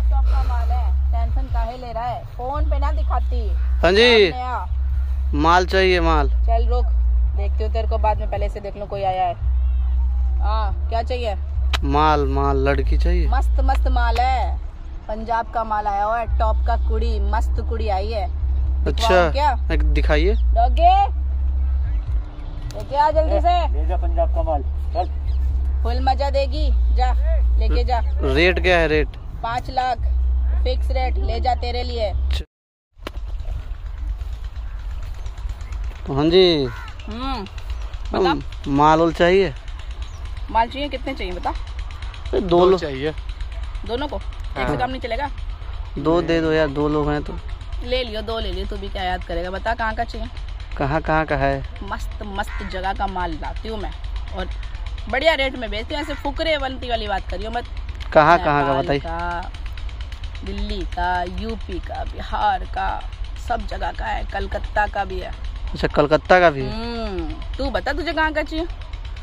Top का माल है, tension काहे ले रहा है? फोन पे ना दिखाती। हाँ जी, माल चाहिए माल। चल रुक, देखती हूँ तेरे को बाद में, पहले से देख लो कोई आया है। हाँ क्या चाहिए? माल माल लड़की चाहिए। मस्त मस्त माल है, पंजाब का माल आया हुआ है, टॉप का कुड़ी, मस्त कुड़ी आई है। अच्छा क्या दिखाइए। डॉगी लेके आ जल्दी से, ले जा पंजाब का माल, चल। फुल मजा देगी, जा लेके जा। रेट क्या है? रेट 5 लाख फिक्स रेट, ले जा तेरे लिए। हाँ जी, बता माल उल चाहिए। माल चाहिए, कितने चाहिए बता? 2 लोग चाहिए। दोनों को? एक से काम नहीं चलेगा? 2 दे दो यार, 2 लोग हैं तो। ले लियो, 2 ले लियो, तू भी क्या याद करेगा। बता कहाँ का चाहिए? कहाँ का है? मस्त मस्त जगह का माल लाती हूँ मैं, और बढ़िया रेट में बेचती हूँ। ऐसे फुकरे बनती वाली बात करियो मत। कहाँ का बताइए? दिल्ली का, यूपी का, बिहार का, सब जगह का है, कलकत्ता का भी है। अच्छा, कलकत्ता का भी है। तू बता तुझे कहाँ का चाहिए?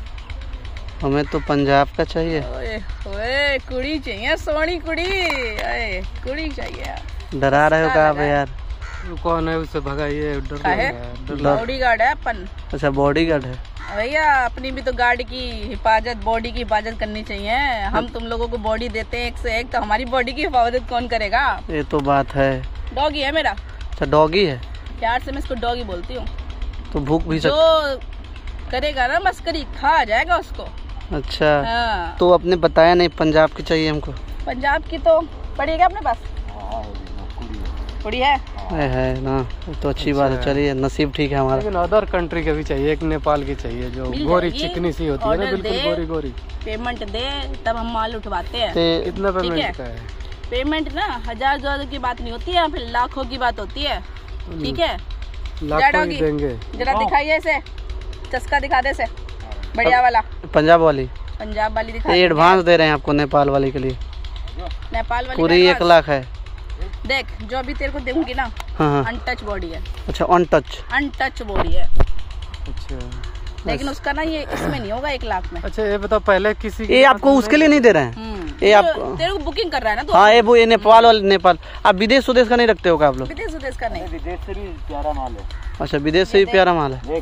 हमें तो पंजाब का चाहिए। ओए ओए, कुड़ी चाहिए, सोनी कुड़ी, ओए कुड़ी चाहिए। डरा रहे हो कहाँ पे यार? कौन है, उससे भगाइए। बॉडीगार्ड है अपन। अच्छा, बॉडीगार्ड है भैया, अपनी भी तो गार्ड की हिफाजत, बॉडी की हिफाजत करनी चाहिए। हम तुम लोगों को बॉडी देते हैं 1 से 1, तो हमारी बॉडी की हिफाजत कौन करेगा? ये तो बात है। डॉगी है मेरा। अच्छा, डॉगी है। प्यार से मैं इसको डॉगी बोलती हूँ। तो भूख भी जो करेगा ना मस्करी, खा जाएगा उसको। अच्छा हाँ। तो आपने बताया नहीं, पंजाब की चाहिए हमको। पंजाब की तो पड़ी है क्या अपने पास? कुड़ी है ना, तो अच्छी बात है। चलिए, नसीब ठीक है हमारा। लेकिन अदर कंट्री के भी चाहिए, एक नेपाल की चाहिए जो गोरी चिकनी सी होती है ना, बिल्कुल गोरी गोरी। पेमेंट दे तब हम माल उठवाते हैं। कितना पेमेंट का है? पेमेंट ना 1000 की बात नहीं होती है, फिर लाखों की बात होती है। ठीक है, लाखों ही देंगे। जरा दिखाइए इसे, चस्का दिखा दे से, बढ़िया वाला। पंजाब वाली दिखा। एडवांस दे रहे हैं आपको नेपाल वाली के लिए। नेपाल वाली पूरी 1 लाख है। देख, जो अभी तेरे को दूंगी ना, हाँ। अनटच बॉडी है। अच्छा, अनटच बॉडी है। अच्छा, लेकिन उसका ना ये इसमें नहीं होगा 1 लाख में। अच्छा, ये बताओ पहले किसी ये आपको उसके लिए नहीं दे रहे हैं? ये आप तेरे को बुकिंग कर रहा है ना तो? हाँ, ये नेपाल वाले। नेपाल आप विदेश उदेश का नहीं रखते हो क्या आप लोग? विदेश का नहीं, विदेश से भी प्यारा माल है। अच्छा, विदेश से भी प्यारा माल है।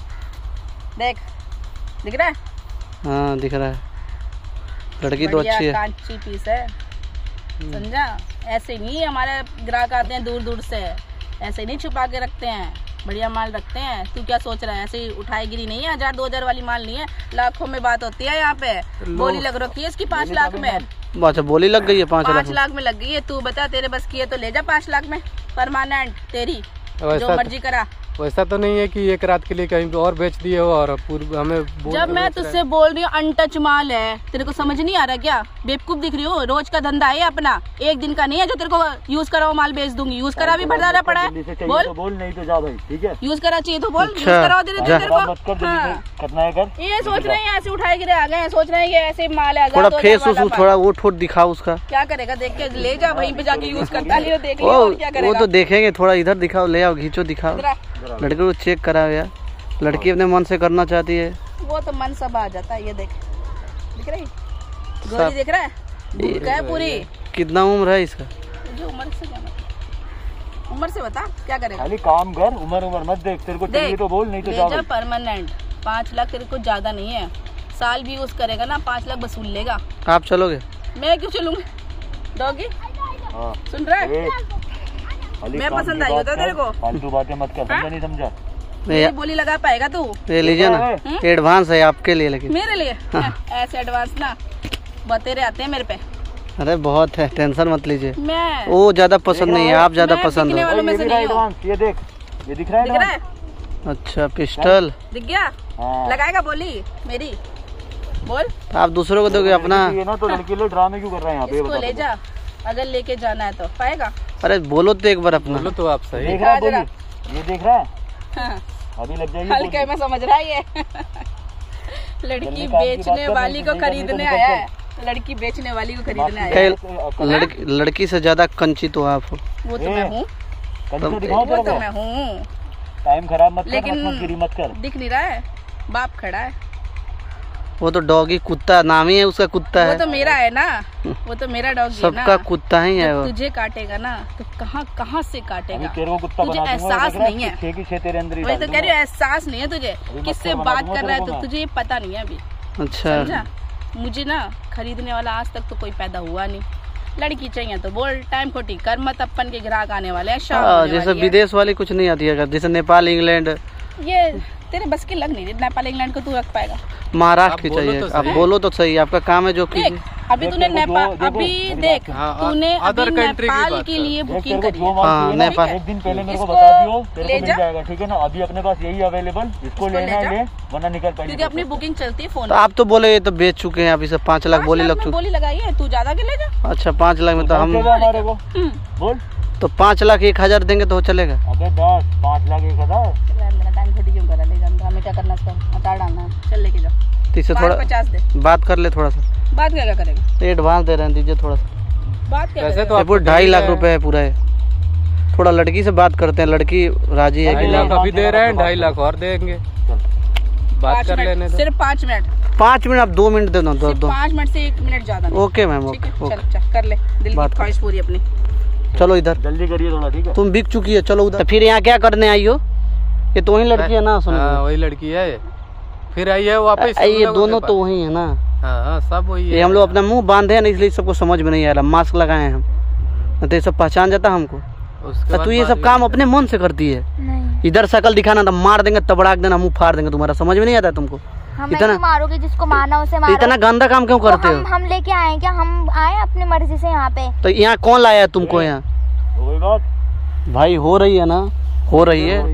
देख दिख रहा है? हाँ दिख रहा है। लड़की तो अच्छी है, कांची पीस है, समझा? ऐसे नहीं हमारे ग्राहक आते हैं दूर दूर से, ऐसे नहीं छुपा के रखते हैं, बढ़िया माल रखते हैं। तू क्या सोच रहा है? ऐसे ही उठाएगिरी नहीं है, 1000-2000 वाली माल नहीं है, लाखों में बात होती है यहाँ पे। बोली लग रखी है इसकी 5 लाख में। अच्छा, बोली लग गई है 5 लाख में लग गई है। तू बता, तेरे बस की है तो ले जा 5 लाख में, परमानेंट तेरी, जो मर्जी करा। वैसा तो नहीं है कि 1 रात के लिए कहीं पे और बेच दिए हो और हमें जब मैं तुझसे बोल रही हूँ अनटच माल है, तेरे को समझ नहीं आ रहा क्या? बेवकूफ दिख रही हो? रोज का धंधा है अपना, 1 दिन का नहीं है जो तेरे को यूज करा माल बेच दूंगी। यूज करा भी भरदारा पड़ा है। बोल नहीं तो जा भाई, ठीक है? यूज करा चाहिए तो बोल, यूज कराओ तेरे को। करना है कर। ये सोच रहे हैं ऐसे उठाए गिरे आ गए, सोच रहे हैं ये ऐसे माल है। थोड़ा फेस थोड़ा वो ठोट दिखाओ उसका। क्या करेगा? देख के ले जा, वहीं पे जाके यूज करता नहीं, देख लिया। वो तो देखेंगे, थोड़ा इधर दिखाओ, ले आओ, खींचो, दिखाओ। लड़के को चेक कराओ यार, लड़की अपने मन से करना चाहती है। वो तो मन सब आ जाता है। ये देख, दिख रही गोरी, दिख रहा है? क्या है पूरी? कितना उम्र है इसका? उम्र से क्या मतलब? उम्र से बता क्या करेगा? खाली काम कर, उम्र मत देख। तेरे को चाहिए तो बोल, नहीं तो जा। परमानेंट 5 लाख तेरे को ज्यादा नहीं है, साल भी यूज करेगा ना 5 लाख वसूल लेगा। आप चलोगे? मैं क्यों चलूंगी? डॉगी सुन रहा है? मैं पसंद आई होता तेरे को? फालतू बातें मत कर, समझा नहीं समझा? मेरी बोली लगा पाएगा तू? ये लीजिए ना, एडवांस है आपके लिए। लेकिन मेरे लिए ऐसे एडवांस ना बतेरे आते हैं मेरे पे। अरे बहुत है, टेंशन मत लीजिए। मैं वो ज्यादा पसंद नहीं है, आप ज्यादा पसंद हो। ये देख, ये दिख रहा है? अच्छा, पिस्टल दिख गया? लगाएगा बोली मेरी? बोल। आप दूसरों को दोगे अपना? ये ना तो लड़की लोग ड्रामे क्यों कर रहे हैं यहाँ पे? इसको ले जा, अगर लेके जाना है तो पाएगा। अरे बोलो तो एक बार अपना। बोलो तो आप सही देख रहा है। ये देख रहा है? हाँ। अभी लग जाएगी। हल्के में समझ रहा है ये। लड़की बेचने वाली को खरीदने आया है, लड़की बेचने वाली को खरीदने आया है। लड़की से ज्यादा कंची तो आप हो। वो तो मैं हूँ, वो तो मैं हूँ। टाइम खराब मत कर, लेकिन मत गिरी मत कर। दिख नहीं रहा है, बाप खड़ा है। वो तो डॉगी कुत्ता नाम ही है उसका, कुत्ता है। वो तो मेरा है ना, वो तो मेरा डॉगी है ना। सबका कुत्ता ही है वो। तुझे काटेगा ना तो कहाँ से काटेगा? तुझे तुझे एहसास नहीं है। तेरे अंदर ही वही तो कह रही हूँ, एहसास नहीं है तुझे, किससे बात कर रहा है तो तुझे ये पता नहीं है अभी। अच्छा समझा? मुझे ना खरीदने वाला आज तक तो कोई पैदा हुआ नहीं। लड़की चाहिए तो बोल, टाइम खोटी कर मत, अपन के ग्राहक आने वाले हैं, शाम होने जैसे वाली है। विदेश वाली कुछ नहीं आती है, जैसे नेपाल इंग्लैंड, ये तेरे बस की लग नहीं रही। नेपाल इंग्लैंड को तू रख पाएगा? महाराष्ट्र की चाहिए। आप बोलो तो सही, आपका काम है जो देख अभी तूने नेपाल, अभी देख तूने अभी नेपाल के लिए बुकिंग करी है। हाँ नेपाल। एक दिन पहले मेरे को बता दियो, तेरे को मिल जाएगा, ठीक है ना? अभी अपने पास यही अवेलेबल, इसको लेना है ले, वरना निकल पाएगी। क्योंकि अपनी बुकिंग चलती है फोन। तो आप तो बोले ये तो बेच चुके हैं, अभी से 5 लाख बोली लग चुकी। बोली लगाई है, तू ज्यादा के ले जा। अच्छा 5 लाख में तो हम हमारे को बोल तो 5 लाख 1,000 देंगे तो चलेगा? अबे 10 5 लाख 1,000 मेरा टाइम खोटी क्यों करा? ले जा, हमें क्या करना इसका? अचार डालना है, चल लेके जा। तो इससे थोड़ा 50 दे, बात कर ले थोड़ा सा। बात क्या करेगा? एडवांस दे रहे हैं, दीजिए थोड़ा सा। बात क्या वैसे करेगा? तो आपको 2.5 लाख रुपए है पूरा है। थोड़ा लड़की से बात करते हैं, लड़की राजी है कि 2.5 लाख नहीं? अभी दे रहे हैं, 2.5 लाख और देंगे, बात 5 कर मिनट, लेने दो। सिर्फ 5 मिनट। 5 मिनट, आप 2 मिनट दे दो। 5 मिनट से 1 मिनट ज्यादा नहीं। ओके मैम, ठीक है, ओके चल चल कर ले, दिल बात की ख्वाहिश पूरी अपनी। चलो इधर, जल्दी करिए थोड़ा, ठीक है? तुम बिक चुकी है, चलो उधर। फिर यहाँ क्या करने आई हो? ये तो वही लड़की है ना? सुनो हाँ वही लड़की है, फिर आई है वापस। ये दोनों तो वही है ना? हाँ सब वही है। ये हम लोग अपना मुंह बांधे हैं ना, इसलिए सबको समझ में नहीं आ रहा। मास्क लगाए हैं हम, तो ये सब पहचान जाता हमको। तो तू ये सब काम अपने मन से करती है? इधर शकल दिखाना तो मार देंगे, तबड़ाक देना, मुंह फाड़ देंगे तुम्हारा। समझ में नहीं आता तुमको? इतना मारोगे, जिसको मारना उसे मारो। इतना गंदा काम क्यों करते हो? हम लेके आए क्या? हम आए अपनी मर्जी से यहाँ पे। तो यहाँ कौन लाया है तुमको? यहाँ वही बात भाई हो रही है ना, हो रही है।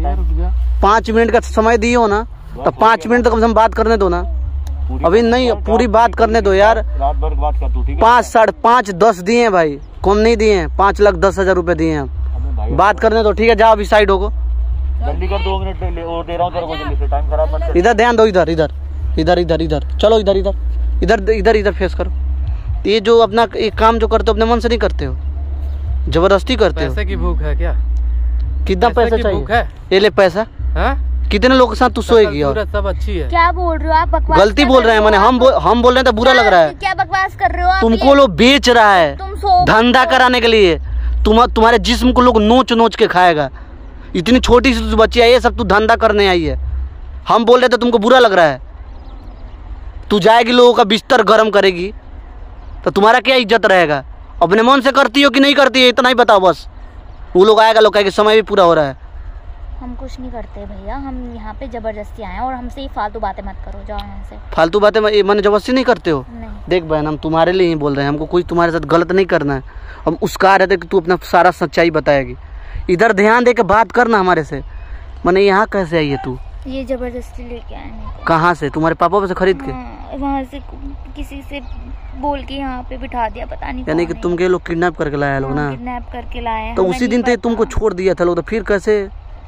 5 मिनट का समय दियो ना, तो 5 मिनट तो कम से कम बात करने दो ना। अभी नहीं, पूरी बात करने दो यार। रात भर बात कर तू, ठीक है? 5 साढ़े 5 10 दिए भाई, कम नहीं दिए। 5,10,000 रुपए दिए हम। बात करने दो, ठीक है? जाओ अभी साइड होगो। जल्दी कर, 2 मिनट और दे रहा हूँ तेरे को, जल्दी से, टाइम खराब मत कर। इधर ध्यान दो, इधर इधर इधर इधर इधर चलो, इधर इधर इधर इधर इधर फेस करो। ये जो अपना एक काम जो करते हो अपने मन से नहीं करते हो, जबरदस्ती करते हो। पैसे की भूख है क्या? कितना पैसा चाहिए? ये ले पैसा। कितने लोगों के साथ तू सोएगी? और सब अच्छी है। क्या बोल रहे हो आप? बकवास गलती बोल रहे हैं मैंने, हम बोल रहे हैं तो बुरा लग रहा है। क्या बकवास कर रहे हो आप? तुमको लोग बेच रहा है धंधा कराने के लिए। तुम्हारे जिस्म को लोग नोच नोच के खाएगा। इतनी छोटी सी बच्ची आई है, सब तू धंधा करने आई है। हम बोल रहे थे, तुमको बुरा लग रहा है? तू जाएगी लोगों का बिस्तर गर्म करेगी तो तुम्हारा क्या इज्जत रहेगा? अपने मन से करती हो कि नहीं करती है, इतना ही बताओ बस। वो लोग आएगा, लोग कहेंगे समय भी पूरा हो रहा है। हम कुछ नहीं करते भैया, हम यहाँ पे जबरदस्ती आए हैं और हमसे ये फालतू बातें मत करो, जाओ यहाँ से। फालतू बातें मैंने जबरदस्ती नहीं करते हो? नहीं। देख बहन, हम तुम्हारे लिए ही बोल रहे हैं, हमको कोई तुम्हारे साथ गलत नहीं करना है। हम उसका रहते कि तू अपना सारा सच्चाई बताएगी। इधर ध्यान दे के बात करना हमारे से। मैंने यहाँ कैसे आई है तू? ये जबरदस्ती लेके आए हैं। कहाँ से? तुम्हारे पापा से खरीद के? वहाँ से किसी से बोल के यहाँ पे बिठा दिया, पता नहीं। यानी कि तुम के लोग किडनैप करके लाया लोग ना? किडनैप करके लाए। तो उसी दिन तो तुमको छोड़ दिया था लोग, तो फिर कैसे?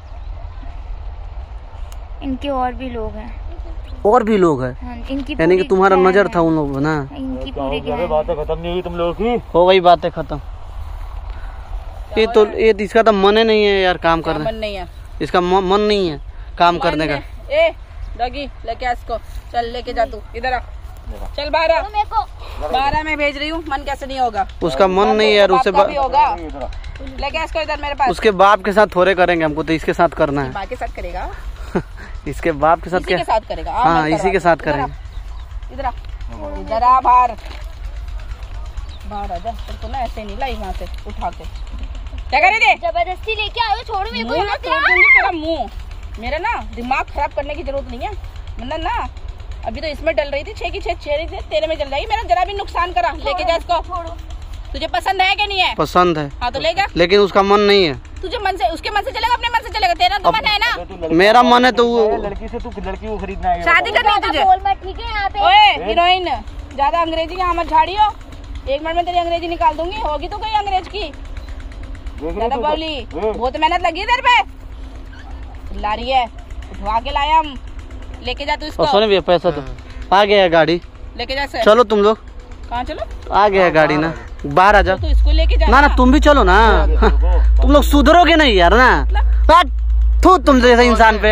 इनके और भी लोग हैं। और भी लोग हैं? हाँ, इनकी यानी कि तुम्हारा नजर था उन लोगों ना? इनकी पूरी बातें खत्म नहीं हुई तुम लोगों की? हो गई बातें खत्म। ये तो ये इसका तो मन ही नहीं है यार काम करने। मन नहीं है इसका मन नहीं है काम करने का। ए डॉगी लेके आ इसको, चल लेके जा तू, इधर आ, चल 12 में भेज रही हूँ। मन कैसे नहीं होगा? उसका मन नहीं है यार, उससे होगा। लेके आ इसको इधर मेरे पास। उसके बाप के साथ थोड़े करेंगे, हमको तो इसके साथ करना है। बाप के साथ करेगा? इसके बाप के साथ क्या? के साथ करेगा? हाँ इसी के साथ करेंगे। इधर आ, इधर आ, बाहर आ जा। तो ना ऐसे नहीं लाई वहाँ से उठा के। क्या करे थे? जबरदस्ती लेके आए हो, छोड़ो मेरे को। मुंह तोड़ दूंगी तेरा मुंह। मेरा ना दिमाग खराब करने की जरूरत नहीं है, वरना ना अभी तो इसमें डल रही थी 6 की 6 तेरे में जल जाएगी। मेरा जरा भी नुकसान करा। लेके जा इसको। तुझे पसंद है कि नहीं है? पसंद है। हाँ तो ले जा। लेकिन उसका मन नहीं है। तुझे मन से, उसके मन से चलेगा, अपने मन से चलेगा। तेरा तो मन है ना? मेरा मन है तो लड़की से, तू लड़की को खरीदना है, शादी करनी है तुझे? बोल मत, ठीक है? यहाँ पे ओए हीरोइन, ज्यादा अंग्रेजी यहाँ मत झाड़ियो। 1 मिनट में तेरी अंग्रेजी निकाल दूंगी। होगी तो कहीं अंग्रेज की ज्यादा बोली। बहुत मेहनत लगी तेरे पे। ला रही है, उठवा के लाया हम। लेके जा तू इसको। सोने भी पैसा तो आ गया है गाड़ी, लेके जा। चलो तुम लोग। कहाँ चलो? आ गया है गाड़ी ना, बाहर आ जाओ। तो इसको लेके जा ना तुम भी चलो ना। तुम लोग सुधरोगे नहीं यार ना। थू तुम जैसे इंसान पे।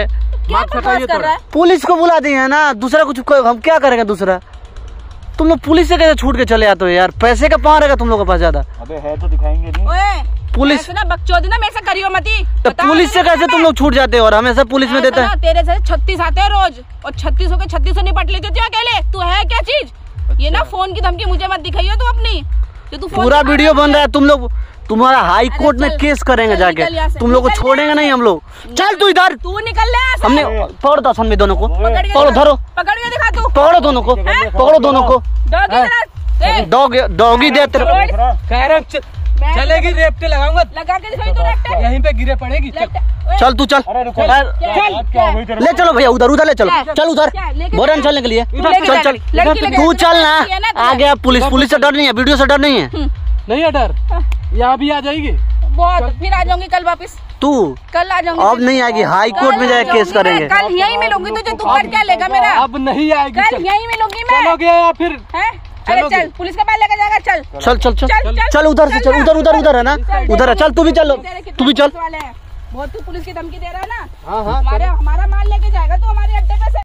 क्या बकवास कर रहा है? पुलिस को बुला दिए है ना, दूसरा कुछ हम क्या करेंगे दूसरा? तुम लोग पुलिस से कैसे छूट के चले आते हो यार? पैसे का पाँव रहेगा तुम लोग के पास ज्यादा? अबे है तो दिखाएंगे नहीं। ओए पुलिस ना बकचोदी ना मेरे से करियो मती। तो पुलिस से कैसे तुम लोग छूट जाते हो और हमेशा पुलिस में देते हैं? तेरे से 36 आते हैं रोज और 36 के 36 निपट लेते हो अकेले। तू है क्या चीज? ये ना फोन की धमकी मुझे मत दिखाइयो तू अपनी। तू पूरा वीडियो बन रहा है, तुम लोग तुम्हारा हाई कोर्ट में केस करेंगे जाके, तुम लोग को छोड़ेंगे नहीं हम लोग। चल तू इधर, तू निकल ले। हमने पकड़ दो में दोनों को, पकड़ो धरो, पकड़ के दिखा तू, पकड़ो दोनों को, पकड़ो दोनों को। डॉगी दे तेरे कह रहा चलेगी, रेपटे लगाऊंगा, लगा के दिखाई तू रेपटे, यहीं पे गिरे पड़ेगी। चल तू चल, ले चलो भैया उधर उधर ले चलो, चल उधर बोरन चलने के लिए, चल चल तू चल ना। आ गया पुलिस से डर नहीं है, वीडियो से डर नहीं है। नहीं है डर, यहाँ भी आ जाएगी बहुत, फिर आ जाऊंगी कल वापस। तू कल आ जाऊंगी, अब नहीं आएगी, हाई कोर्ट में जाके केस करेंगे। कल यहीं मिलूंगी तुझे, तू कर क्या लेगा मेरा? अब नहीं आएगी, कल यहीं मिलूंगी मैं। चलोगे या फिर? अरे चल, पुलिस का बैग लेकर जाएगा, चल चल चल चल चल उधर से चल, उधर उधर उधर है ना, उधर है, चल तू भी चल, तू भी चल। बहुत तू पुलिस की धमकी दे रहा है ना। हाँ हाँ हमारा